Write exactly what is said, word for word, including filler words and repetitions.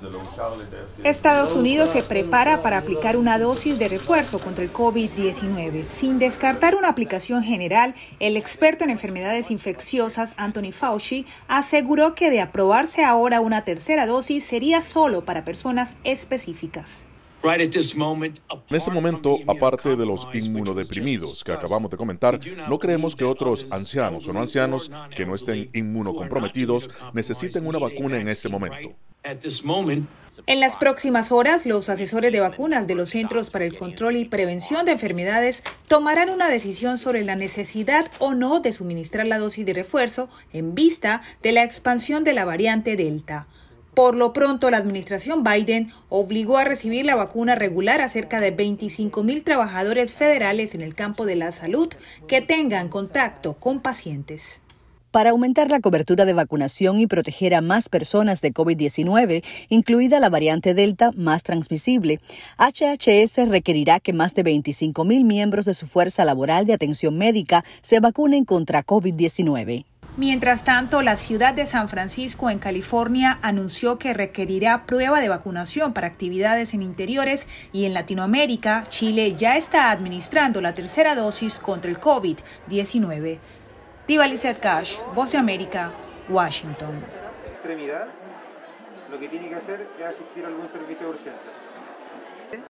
Estados Unidos se prepara para aplicar una dosis de refuerzo contra el COVID diecinueve. Sin descartar una aplicación general, el experto en enfermedades infecciosas Anthony Fauci aseguró que de aprobarse ahora una tercera dosis sería solo para personas específicas. En este momento, aparte de los inmunodeprimidos que acabamos de comentar, no creemos que otros ancianos o no ancianos que no estén inmunocomprometidos necesiten una vacuna en este momento. En las próximas horas, los asesores de vacunas de los Centros para el Control y Prevención de Enfermedades tomarán una decisión sobre la necesidad o no de suministrar la dosis de refuerzo en vista de la expansión de la variante Delta. Por lo pronto, la administración Biden obligó a recibir la vacuna regular a cerca de veinticinco mil trabajadores federales en el campo de la salud que tengan contacto con pacientes. Para aumentar la cobertura de vacunación y proteger a más personas de COVID diecinueve, incluida la variante Delta más transmisible, H H S requerirá que más de veinticinco mil miembros de su fuerza laboral de atención médica se vacunen contra COVID diecinueve. Mientras tanto, la ciudad de San Francisco, en California, anunció que requerirá prueba de vacunación para actividades en interiores y en Latinoamérica, Chile ya está administrando la tercera dosis contra el COVID diecinueve. Diva Lizeth Cash, Voz de América, Washington. Extremidad, lo que tiene que hacer es asistir a algún servicio de urgencia.